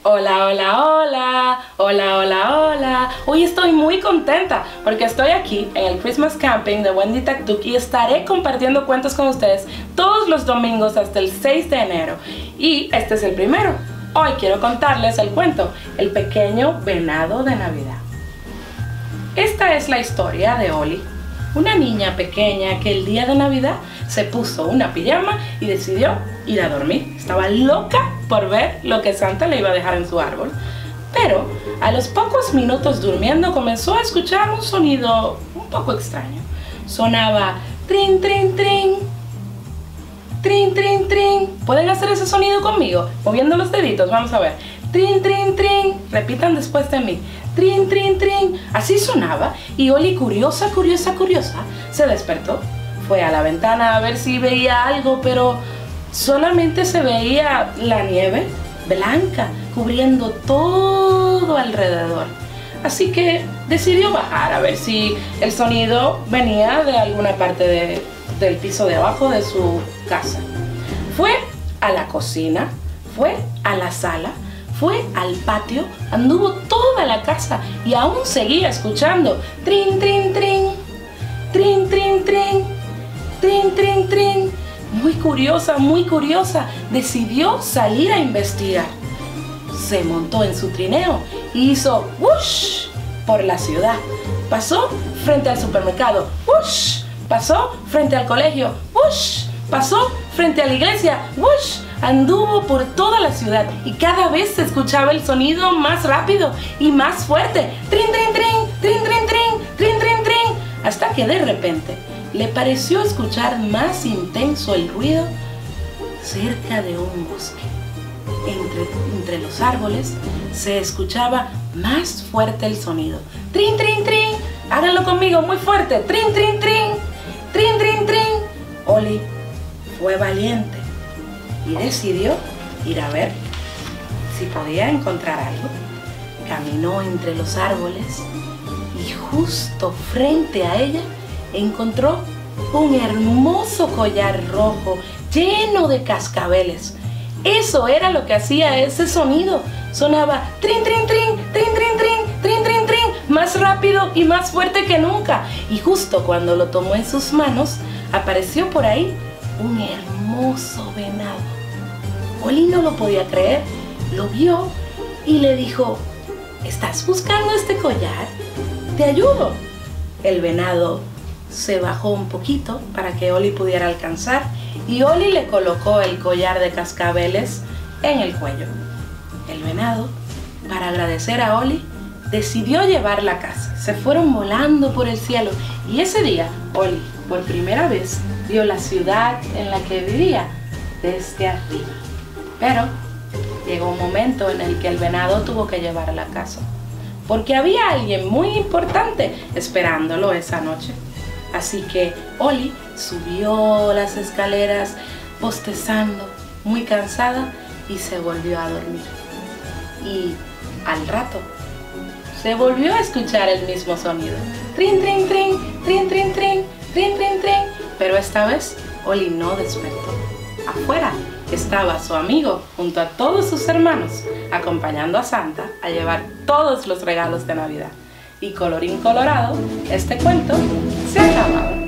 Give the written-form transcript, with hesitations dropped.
Hola, hola, hola, hola, hola, hola. Hoy estoy muy contenta porque estoy aquí en el Christmas Camping de Wendy Taktuk y estaré compartiendo cuentos con ustedes todos los domingos hasta el 6 de enero. Y este es el primero. Hoy quiero contarles el cuento El pequeño venado de Navidad. Esta es la historia de Oli, una niña pequeña que el día de Navidad se puso una pijama y decidió ir a dormir. Estaba loca por ver lo que Santa le iba a dejar en su árbol. Pero a los pocos minutos durmiendo comenzó a escuchar un sonido un poco extraño. Sonaba trin, trin, trin, trin, trin, trin. ¿Pueden hacer ese sonido conmigo? Moviendo los deditos, vamos a ver. Trin, trin, trin. Repitan después de mí. Trin, trin, trin. Así sonaba y Oli, curiosa, se despertó. Fue a la ventana a ver si veía algo, pero solamente se veía la nieve blanca cubriendo todo alrededor. Así que decidió bajar a ver si el sonido venía de alguna parte del piso de abajo de su casa. Fue a la cocina, fue a la sala, fue al patio, anduvo toda la casa y aún seguía escuchando trin, trin, trin, trin, trin, trin, trin, trin, trin. Muy curiosa, decidió salir a investigar. Se montó en su trineo y hizo ¡wush! Por la ciudad. Pasó frente al supermercado, ¡wush! Pasó frente al colegio, ¡wush! Pasó frente a la iglesia, ¡wush! Anduvo por toda la ciudad y cada vez se escuchaba el sonido más rápido y más fuerte. Trin, trin, trin, trin, trin, trin, trin, trin, trin. Hasta que de repente le pareció escuchar más intenso el ruido cerca de un bosque. Entre los árboles se escuchaba más fuerte el sonido. Trin, trin, trin. Háganlo conmigo muy fuerte. Trin, trin, trin. Trin, trin, trin. Oli fue valiente y decidió ir a ver si podía encontrar algo. Caminó entre los árboles y justo frente a ella encontró un hermoso collar rojo lleno de cascabeles. Eso era lo que hacía ese sonido. Sonaba trin, trin, trin, trin, trin, trin, trin, trin, trin, más rápido y más fuerte que nunca. Y justo cuando lo tomó en sus manos, apareció por ahí un hermoso venado. Oli no lo podía creer, lo vio y le dijo: ¿estás buscando este collar? Te ayudo. El venado se bajó un poquito para que Oli pudiera alcanzar y Oli le colocó el collar de cascabeles en el cuello. El venado, para agradecer a Oli, decidió llevarla a casa. Se fueron volando por el cielo y ese día Oli, por primera vez, vio la ciudad en la que vivía desde arriba. Pero llegó un momento en el que el venado tuvo que llevarla a casa, porque había alguien muy importante esperándolo esa noche. Así que Oli subió las escaleras bostezando, muy cansada, y se volvió a dormir. Y al rato se volvió a escuchar el mismo sonido. Trin, trin, trin, trin, trin, trin, trin, trin, trin. Pero esta vez Oli no despertó. Afuera estaba su amigo junto a todos sus hermanos, acompañando a Santa a llevar todos los regalos de Navidad. Y colorín colorado, este cuento se ha acabado.